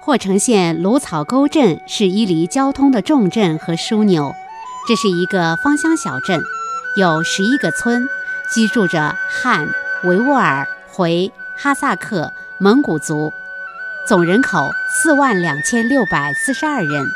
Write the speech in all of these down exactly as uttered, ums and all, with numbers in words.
霍城县芦草沟镇是伊犁交通的重镇和枢纽，这是一个芳香小镇，有十一个村，居住着汉、维吾尔、回、哈萨克、蒙古族，总人口四万两千六百四十二人。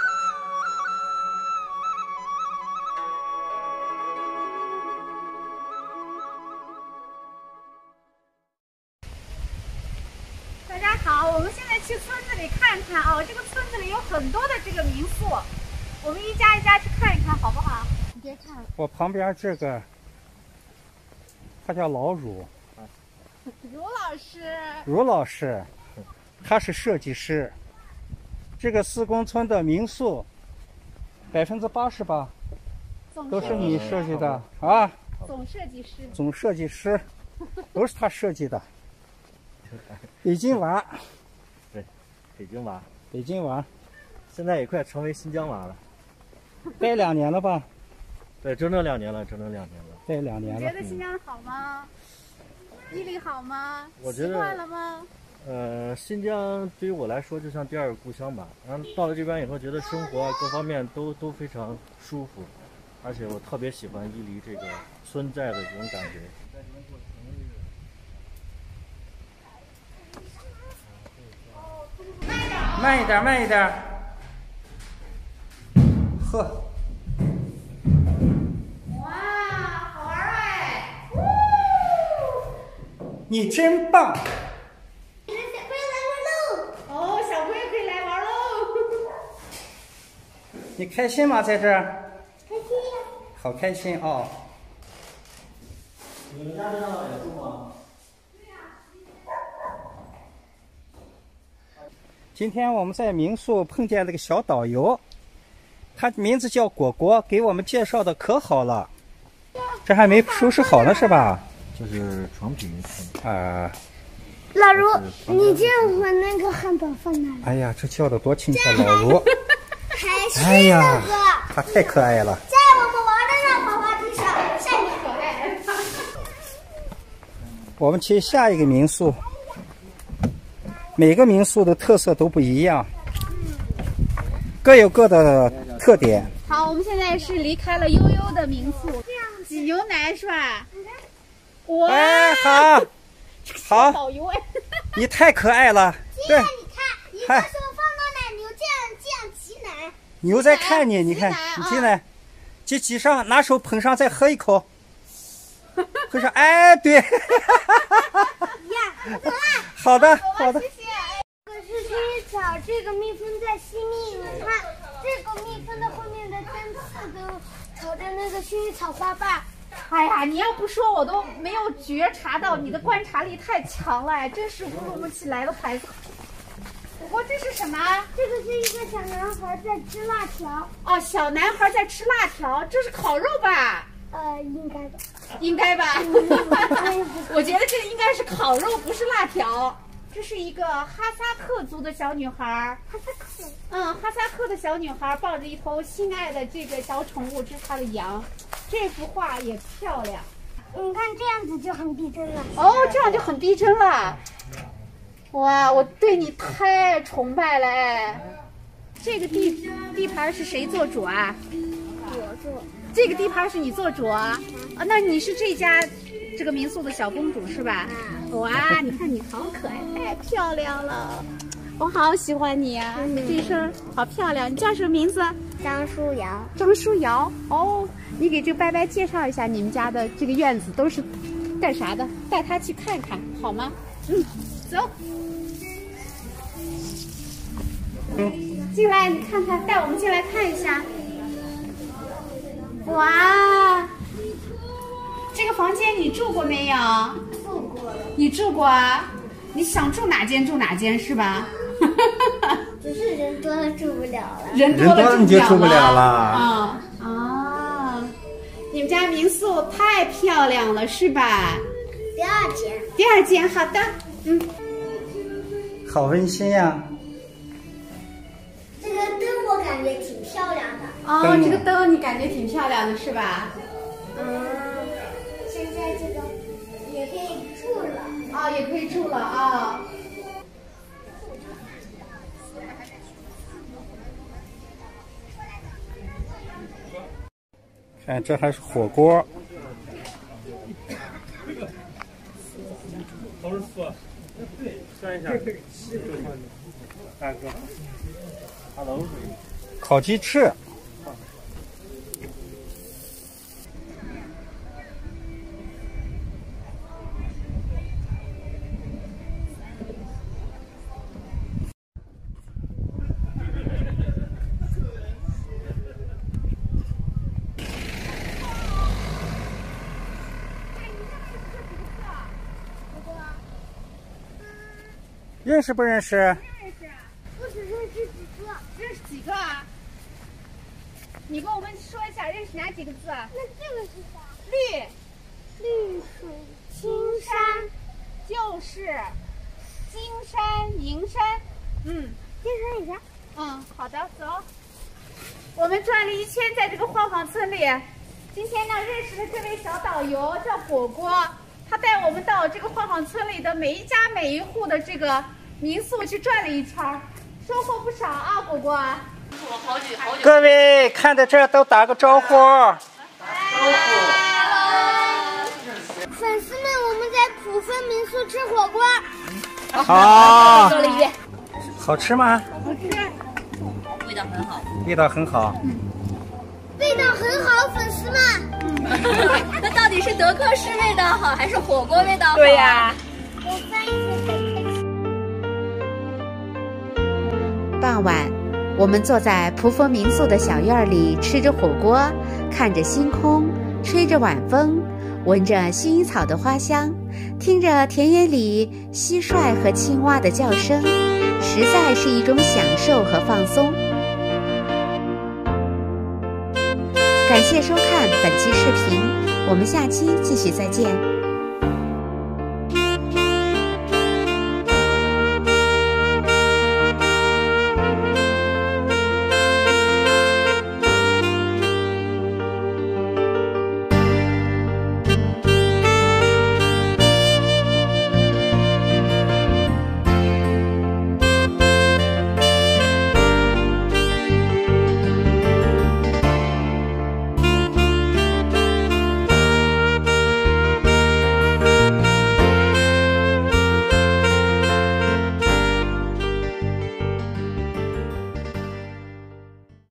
大家好，我们现在去村子里看看啊、哦，这个村子里有很多的这个民宿，我们一家一家去看一看，好不好？你别看， 我旁边这个，他叫老汝， 卢老师， 汝老师，他是设计师。这个四公村的民宿，百分之八十吧，都是你设计的啊？ 总设计师， 总设计师，都是他设计的。北京娃， 对，北京娃， 北京娃， 现在也快成为新疆娃了。 待两年了吧？ 对，整整两年了，整整两年了。 待两年了。 你觉得新疆好吗？伊犁好吗？ 我觉得习惯了吗？ 呃，新疆对于我来说就像第二个故乡吧。然后到了这边以后，觉得生活啊各方面都都非常舒服，而且我特别喜欢伊犁这个村寨的这种感觉。 慢一点，慢一点。呵。 哇，好玩哎！ 你真棒！ 哦，小朋友可以来玩喽！ 你开心吗？在这儿？开心呀！好开心哦！ 你们家这样也住吗？ 今天我们在民宿碰见了个小导游，他名字叫果果，给我们介绍的可好了。这还没收拾好呢，是吧？ 就是床品。 啊。 老卢，你这样把那个汉堡放哪里？ 哎呀，这叫的多亲切，老卢。 还是哎呀那个， 他太可爱了。 在我们玩的那滑滑梯上，下面可爱。 我们去下一个民宿。每个民宿的特色都不一样，各有各的特点。 好，我们现在是离开了悠悠的民宿，挤牛奶是吧？哇！ 哎，好，好， 导游哎， 你太可爱了。对， 你看，一个手放到奶牛这样这样挤奶。 牛在看你，你看，你进来，挤挤上，拿手捧上，再喝一口。喝上，哎，对。 呀，走啦。 好的，好的。 谢谢。这个是薰衣草，这个蜜蜂在吸蜜，你看，这个蜜蜂的后面的针刺都朝着那个薰衣草花瓣。 哎呀，你要不说我都没有觉察到，你的观察力太强了，真是乌鲁木齐来的孩子。不过这是什么？ 这个是一个小男孩在吃辣条。 哦，小男孩在吃辣条，这是烤肉吧？ 呃，应该吧。 应该吧？我觉得这应该是烤肉，不是辣条。这是一个哈萨克族的小女孩， 哈萨克。 嗯，哈萨克的小女孩抱着一头心爱的这个小宠物，这是她的羊。这幅画也漂亮。 你看这样子就很逼真了。 哦，这样就很逼真了。哇，我对你太崇拜了哎！这个地地盘是谁做主啊？ 我做。 这个地盘是你做主啊？啊，那你是这家这个民宿的小公主是吧？哇，你看你好可爱，太漂亮了，我好喜欢你啊！嗯、这一身好漂亮，你叫什么名字？ 张书瑶。 张书瑶。哦，你给这个伯伯介绍一下你们家的这个院子都是干啥的？带他去看看好吗？嗯，走。嗯，进来，你看看，带我们进来看一下。哇，这个房间你住过没有？ 住过。 你住过啊？你想住哪间住哪间是吧？ 只是人多了住不了了。 人多了你就住不了了。 啊啊！你们家民宿太漂亮了是吧？ 第二间。 第二间，好的，嗯。 好温馨呀。 这个灯我感觉挺漂亮的。 哦，这个灯你感觉挺漂亮的是吧？ 嗯，现在这个也可以住了。 啊、哦，也可以住了啊。 看这还是火锅。 算一下，大哥 ，Hello， 烤鸡翅。认识不认识？ 认识，我只认识几个。 认识几个啊？你跟我们说一下，认识哪几个字啊？ 那这个是啥？ 绿， 绿水青山， 就是金山银山。嗯， 金山银山。 嗯，好的，走。我们转了一圈，在这个晃晃村里，今天呢认识了这位小导游，叫果果。他带我们到这个晃晃村里的每一家每一户的这个民宿去转了一圈，收获不少啊，果果。 各位看到这儿都打个招呼。 粉丝们，我们在普芬民宿吃火锅。 好。 说了一遍。 好吃吗？ 好吃。 味道很好。 味道很好。 味道很好，粉丝们。 那到底是德克士味道好，还是火锅味道好？ 对呀、啊。 我翻译成傍晚，我们坐在蒲佛民宿的小院里，吃着火锅，看着星空，吹着晚风，闻着薰衣草的花香，听着田野里蟋蟀和青蛙的叫声，实在是一种享受和放松。感谢收看本期视频，我们下期继续再见。